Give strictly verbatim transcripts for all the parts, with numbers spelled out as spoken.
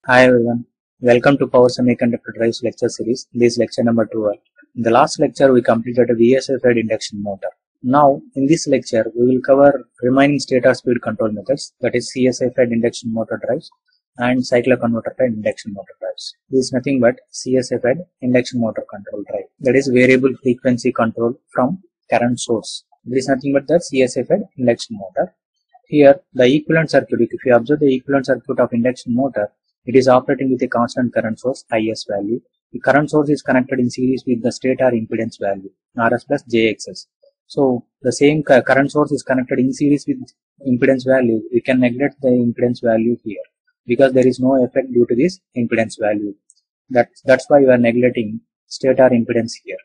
Hi everyone, welcome to Power Semiconductor Drives lecture series. This is lecture number twelve. In the last lecture, we completed a V S I-fed induction motor. Now, in this lecture, we will cover remaining stator speed control methods, that is C S I-fed induction motor drives and cycloconverter-fed induction motor drives. This is nothing but C S I-fed induction motor control drive, that is variable frequency control from current source. This is nothing but the C S I-fed induction motor. Here, the equivalent circuit, if you observe the equivalent circuit of induction motor, it is operating with a constant current source I S value. The current source is connected in series with the stator impedance value R S plus J X S. So the same current source is connected in series with impedance value. We can neglect the impedance value here because there is no effect due to this impedance value. That, that's why we are neglecting stator impedance here.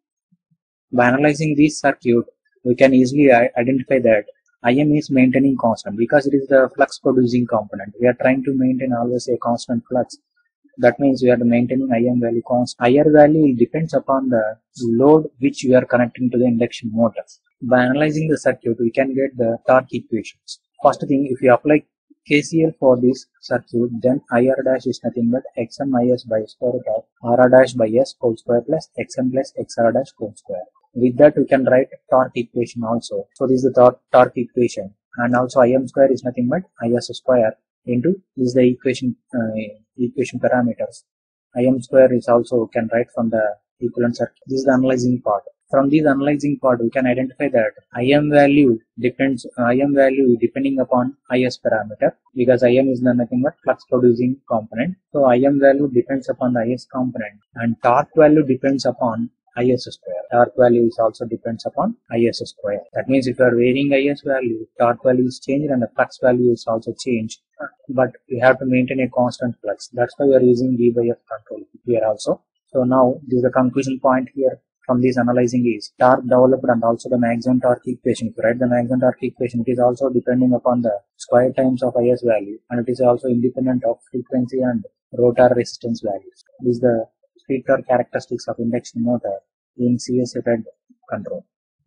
By analyzing this circuit, we can easily identify that I M is maintaining constant because it is the flux producing component. We are trying to maintain always a constant flux. That means we are maintaining I M value constant. I R value depends upon the load which we are connecting to the induction motor. By analyzing the circuit, we can get the torque equations. First thing, if you apply K C L for this circuit, then I R dash is nothing but X M I S by square root of R R dash by S whole square plus X M plus X R dash whole square. With that, we can write torque equation also. So this is the torque, torque equation, and also I M square is nothing but I S square into this is the equation uh, equation parameters. I M square is also can write from the equivalent circuit. This is the analyzing part. From this analyzing part, we can identify that I M value depends I M value depending upon I S parameter because I M is nothing but flux producing component. So I M value depends upon the I S component, and torque value depends upon I S square. Torque value is also depends upon I S square. That means if you are varying I S value, torque value is changed and the flux value is also changed. But we have to maintain a constant flux. That's why we are using V by F control here also. So now this is the conclusion point here from this analyzing is torque developed and also the maximum torque equation. If you write the maximum torque equation, it is also depending upon the square times of I S value, and it is also independent of frequency and rotor resistance values. This is the speed torque characteristics of induction motor in C S I-fed control.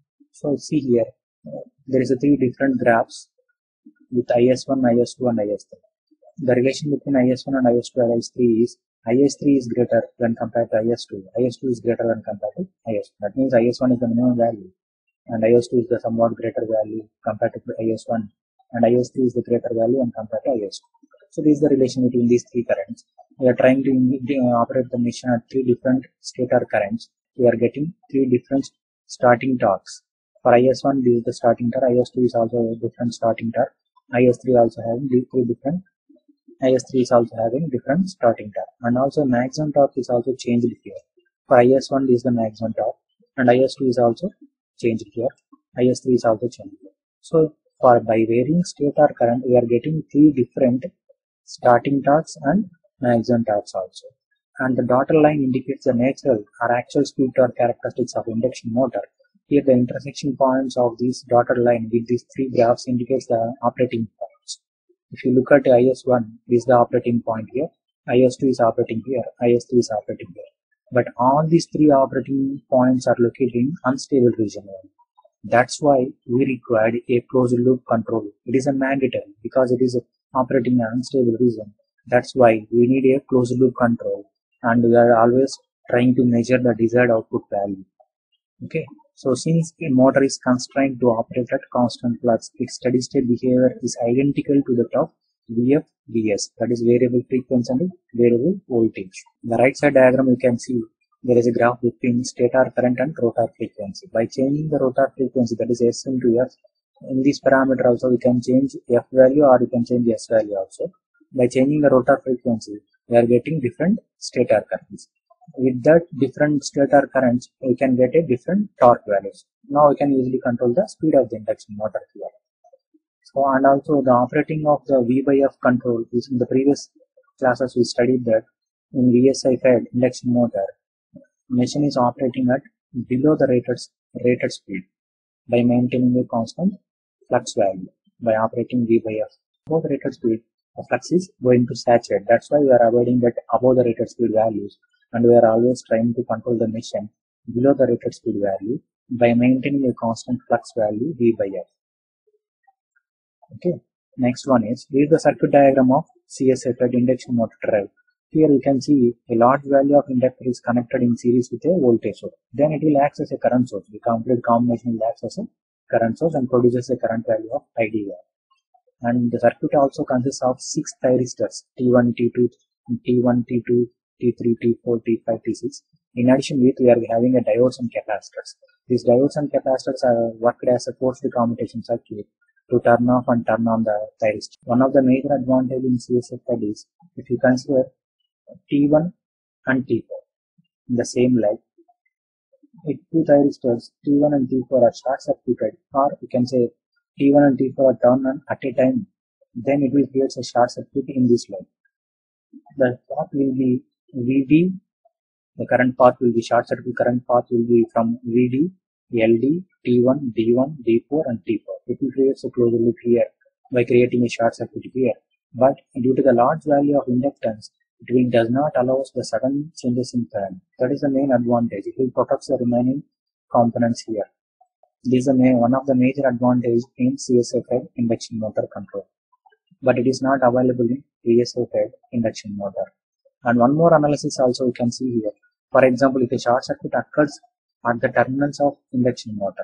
So see here, uh, there is a three different graphs with I S one, I S two and I S three. The relation between I S one and I S two and I S three is I S three is greater when compared to I S two. I S two is greater when compared to I S one. That means I S one is the minimum value and I S two is the somewhat greater value compared to I S one, and I S three is the greater value when compared to I S two. So this is the relation between these three currents. We are trying to operate the machine at three different stator currents. We are getting three different starting torques. For I S one, this is the starting torque. I S two is also a different starting torque. I S three also having three different. I S three is also having different starting torque, and also maximum torque is also changed here. For I S one, this is the maximum torque, and I S two is also changed here. I S three is also changed here. So for by varying stator current, we are getting three different starting torques and maximum torques also. And the dotted line indicates the natural or actual speed torque characteristics of induction motor. Here the intersection points of this dotted line with these three graphs indicates the operating points. If you look at I S one, this is the operating point here, I S two is operating here, I S three is operating here. But all these three operating points are located in unstable region. That's why we required a closed loop control. It is a mandatory because it is operating in an unstable region. That's why we need a closed loop control, and we are always trying to measure the desired output value. Okay, so since a motor is constrained to operate at constant flux, its steady state behavior is identical to that of V F V S, that is variable frequency and variable voltage. In the right side diagram you can see there is a graph between stator current and rotor frequency. By changing the rotor frequency, that is S into F, in this parameter also we can change F value or you can change S value also. By changing the rotor frequency, we are getting different stator currents. With that different stator currents, we can get a different torque values. Now we can easily control the speed of the induction motor here. So, and also the operating of the V by F control, which in the previous classes we studied that in V S I-fed induction motor, machine is operating at below the rated, rated speed by maintaining a constant flux value by operating V by F. Above the rated speed, the flux is going to saturate. That's why we are avoiding that above the rated speed values, and we are always trying to control the machine below the rated speed value by maintaining a constant flux value V by F. Okay. Next one is, this is the circuit diagram of C S F induction motor drive. Here you can see a large value of inductor is connected in series with a voltage source. Then it will act as a current source. The complete combination will act as a current source and produces a current value of I D value. And the circuit also consists of six thyristors T one, T two, T one, T two, T three, T four, T five, T six. In addition, we are having a diodes and capacitors. These diodes and capacitors are worked as a forced commutative circuit to turn off and turn on the thyristor. One of the major advantages in C S F is, if you consider T one and T four in the same leg, if two thyristors T one and T four are short circuited, or you can say T one and T four are turned on at a time, then it will create a short circuit in this leg. The path will be V D, the current path will be short circuit current path will be from V D, L D, T one, D one, D four and T four. It will create a closed loop here by creating a short circuit here. But due to the large value of inductance, it will does not allow the sudden changes in current. That is the main advantage. It will protect the remaining components here. This is the main, one of the major advantages in C S F induction motor control. But it is not available in V S F induction motor. And one more analysis also you can see here. For example, if a short circuit occurs at the terminals of induction motor,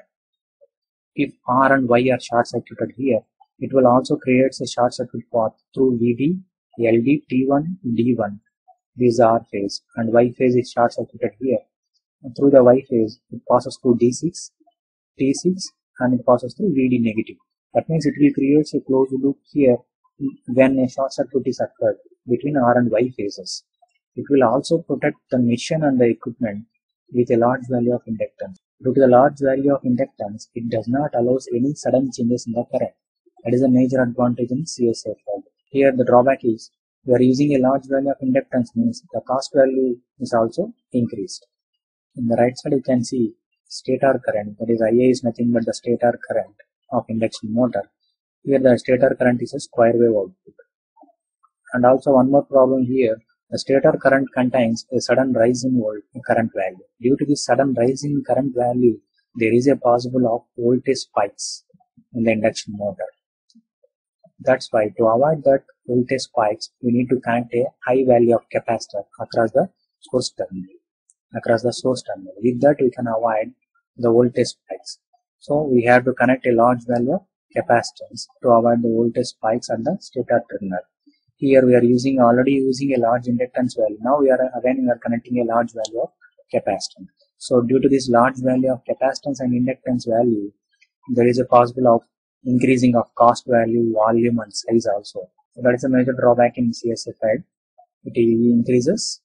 if R and Y are short circuited here, it will also create a short circuit path through V D, L D, T one, D one. This is R phase, and Y phase is short circuited here. And through the Y phase, it passes through D six, T six, and it passes through V D negative. That means it will create a closed loop here when a short circuit is occurred between R and Y phases. It will also protect the machine and the equipment with a large value of inductance. Due to the large value of inductance, it does not allow any sudden changes in the current. That is a major advantage in C S F. Here the drawback is, we are using a large value of inductance, means the cost value is also increased. In the right side you can see stator current, that is I A is nothing but the stator current of induction motor. Here the stator current is a square wave output. And also one more problem here, the stator current contains a sudden rise in volt current value. Due to this sudden rise in current value, there is a possible of voltage spikes in the induction motor. That's why to avoid that voltage spikes, we need to connect a high value of capacitor across the source terminal. Across the source terminal. With that, we can avoid the voltage spikes. So we have to connect a large value of capacitance to avoid the voltage spikes at the stator terminal. Here we are using already using a large inductance value. Now we are again we are connecting a large value of capacitance. So due to this large value of capacitance and inductance value, there is a possible of increasing of cost value, volume and size also. So that is a major drawback in C S F. It increases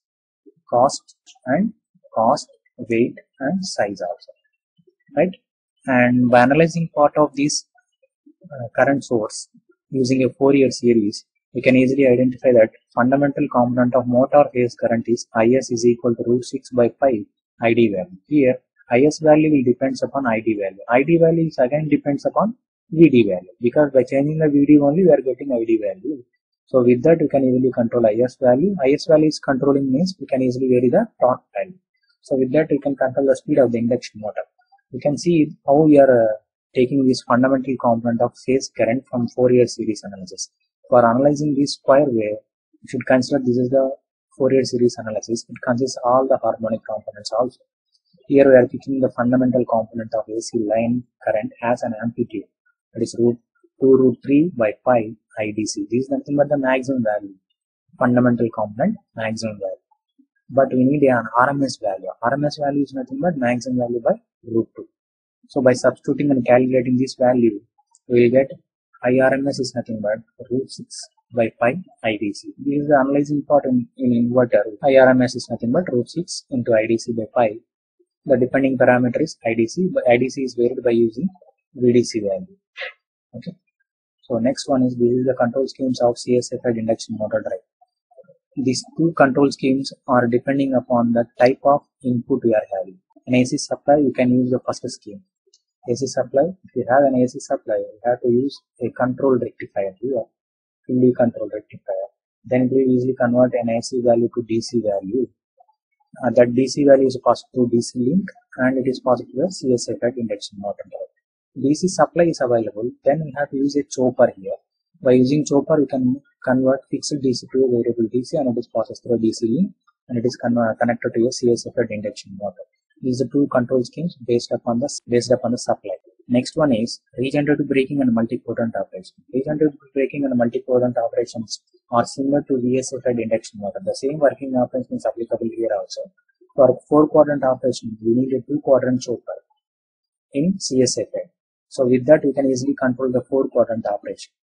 cost and cost, weight and size also, right? And by analyzing part of this uh, current source using a Fourier series, we can easily identify that fundamental component of motor phase current is I S is equal to root six by five I D value. Here I S value will depends upon I D value. I D value is again depends upon V D value, because by changing the V D only we are getting I D value. So with that we can easily control I S value. I S value is controlling means we can easily vary the torque value. So with that we can control the speed of the induction motor. You can see how we are uh, taking this fundamental component of phase current from Fourier series analysis. For analyzing this square wave, you should consider this is the Fourier series analysis. It consists all the harmonic components also. Here we are picking the fundamental component of A C line current as an amplitude, that is root two root three by five I D C. This is nothing but the maximum value, fundamental component maximum value. But we need an R M S value. R M S value is nothing but maximum value by root two. So by substituting and calculating this value, we will get I R M S is nothing but root six by five I D C. This is the analyzing part in, in inverter. I R M S is nothing but root six into I D C by five. The depending parameter is I D C, but I D C is varied by using V D C value. Okay. So next one is, this is the control schemes of C S F induction motor drive. These two control schemes are depending upon the type of input we are having. An A C supply, you can use the first scheme. A C supply, if you have an A C supply, you have to use a control rectifier here, fully control rectifier. Then it will easily convert an A C value to D C value. Uh, that D C value is passed through D C link, and it is passed to the C S F induction motor drive. D C supply is available, then we have to use a chopper here. By using chopper, you can convert fixed D C to a variable D C, and it is processed through a D C link, and it is connected to a C S F induction motor. These are two control schemes based upon the based upon the supply. Next one is regenerative braking and multi-quadrant operation. Regenerative braking and multi-quadrant operations are similar to V S F induction motor. The same working operation is applicable here also. For four-quadrant operation, we need a two-quadrant chopper in C S F. So with that, we can easily control the four-quadrant operation.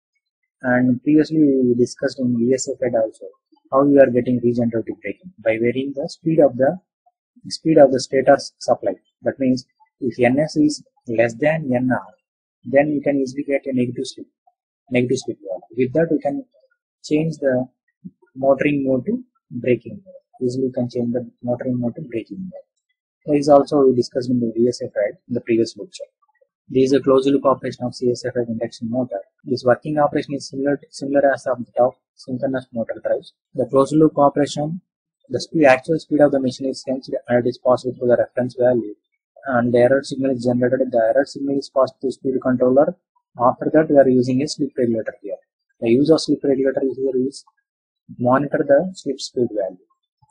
And previously we discussed in V S F also how we are getting regenerative braking by varying the speed of the speed of the stator supply. That means if N S is less than N R, then you can easily get a negative slip, negative slip value. With that, we can change the motoring mode to braking mode. Easily you can change the motoring mode to braking mode. This is also we discussed in the V S F in the previous lecture. This is a closed loop operation of C S F induction motor. This working operation is similar similar as of that of synchronous motor drives. The closed loop operation, the speed, actual speed of the machine is sensed and it is passed through the reference value, and the error signal is generated. The error signal is passed to speed controller. After that, we are using a slip regulator here. The use of slip regulator here is monitor the slip speed value,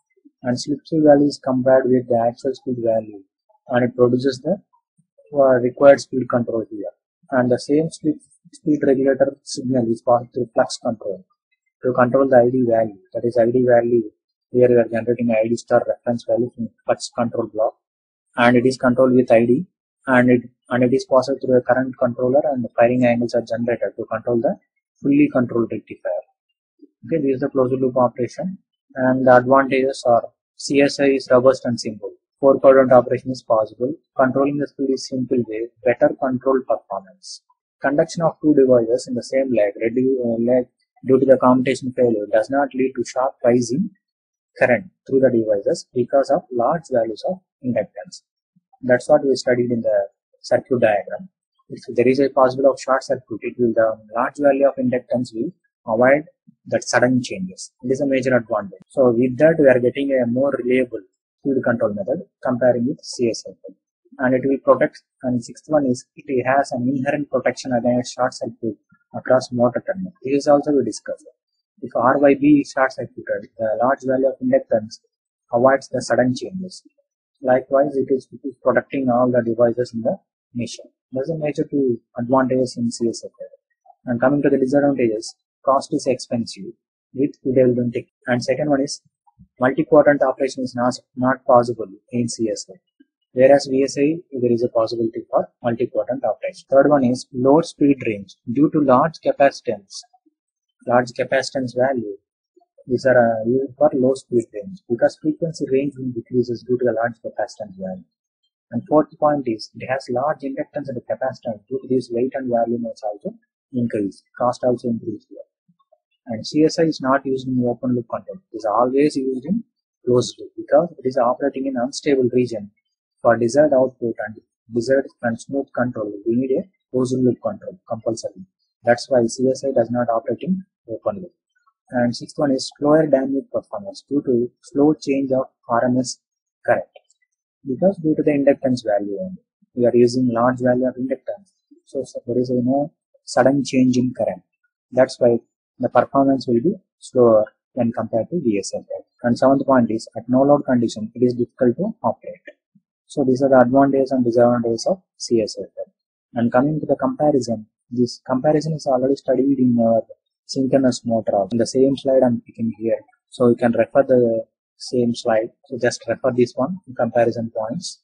and slip speed value is compared with the actual speed value, and it produces the uh, required speed control here. And the same slip speed regulator signal is passed through flux control to control the I D value. That is I D value. Here we are generating I D star reference value from flux control block, and it is controlled with I D, and it and it is passed through a current controller, and the firing angles are generated to control the fully controlled rectifier. Okay, this is the closed loop operation, and the advantages are C S I is robust and simple. Four quadrant operation is possible. Controlling the speed is simple way. Better control performance. Conduction of two devices in the same leg, uh, leg due to the commutation failure does not lead to sharp rise in current through the devices because of large values of inductance. That's what we studied in the circuit diagram. If there is a possibility of short circuit, it will the large value of inductance will avoid that sudden changes. It is a major advantage. So with that, we are getting a more reliable speed control method comparing with C S F, and it will protect. And sixth one is it has an inherent protection against short circuit across motor terminals. This is also we discussed. If R Y B is short circuited, the large value of inductance avoids the sudden changes. Likewise, it is, it is protecting all the devices in the machine. Those are major two advantages in C S F. And coming to the disadvantages, cost is expensive with redundant, and second one is multi-quadrant operation is not, not possible in C S F, whereas V S I there is a possibility for multi-quadrant operation. Third one is low speed range due to large capacitance. Large capacitance value, these are uh, used for low speed range because frequency range will decreases due to the large capacitance value. And fourth point is it has large inductance and capacitance. Due to this, weight and volume is also increased. Cost also increased here. And C S I is not used in open loop control. It is always used in closed loop because it is operating in unstable region. For desired output and desired and smooth control, we need a closed loop control compulsory. That's why C S I does not operate in open loop. And sixth one is slower dynamic performance due to slow change of R M S current. Because due to the inductance value, we are using large value of inductance, so, so there is a no sudden change in current. That's why the performance will be slower when compared to V S F. And seventh point is at no load condition, it is difficult to operate. So these are the advantages and disadvantages of C S F. And coming to the comparison, this comparison is already studied in our synchronous motor. In the same slide I'm picking here, so you can refer the same slide. So just refer this one, comparison points,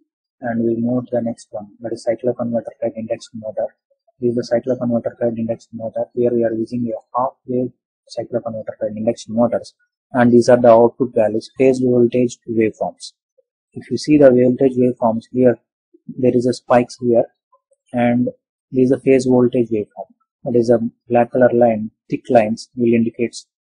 and we'll move to the next one, that is cycloconverter fed induction motor. This is the cycloconverter fed induction motor. Here we are using a half wave cycloconverter fed induction motors, and these are the output values, phase voltage waveforms. If you see the voltage waveforms here, there is a spikes here, and there is a phase voltage waveform. That is a black color line, thick lines will indicate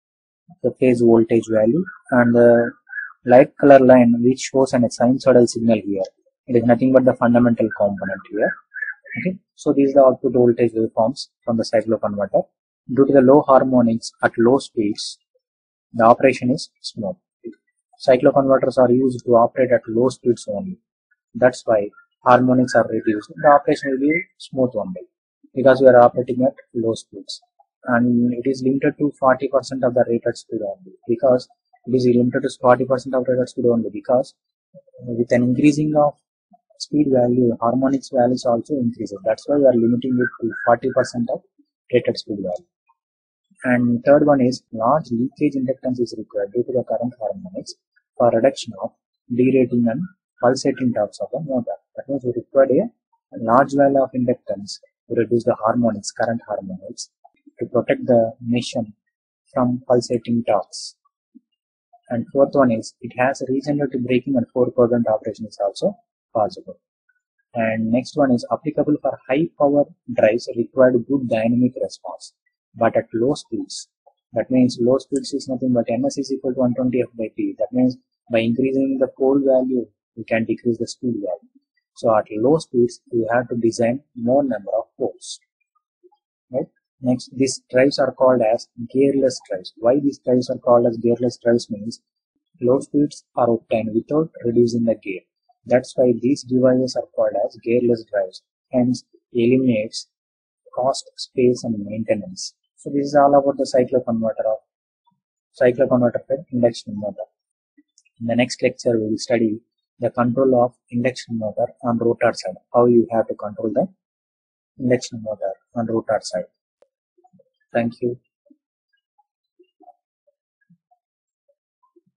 the phase voltage value, and the light color line which shows an sinusoidal signal here. It is nothing but the fundamental component here. Okay, so these are the output voltage waveforms from the cycloconverter. Due to the low harmonics at low speeds, the operation is smooth. Cycloconverters are used to operate at low speeds only. That's why harmonics are reduced. The operation will be smooth only because we are operating at low speeds. and it is limited to forty percent of the rated speed only, because it is limited to forty percent of rated speed only because with an increasing of speed value, harmonics values also increases. That's why we are limiting it to forty percent of rated speed value. And third one is large leakage inductance is required due to the current harmonics for reduction of derating and pulsating torques of the motor. That means we require a large value of inductance to reduce the harmonics, current harmonics, to protect the machine from pulsating torques. And fourth one is it has regenerative braking and four quadrant operation is also possible. And next one is applicable for high power drives required good dynamic response, but at low speeds. That means low speeds is nothing but ms is equal to one hundred twenty f by p. That means by increasing the pole value, we can decrease the speed value. So at low speeds, we have to design more number of poles. Right? Next, these drives are called as gearless drives. Why these drives are called as gearless drives means low speeds are obtained without reducing the gear. That's why these devices are called as gearless drives. Hence, eliminates cost, space, and maintenance. So this is all about the cycloconverter of cycloconverter for induction motor. In the next lecture, we will study the control of induction motor on rotor side. How you have to control the induction motor on rotor side. Thank you.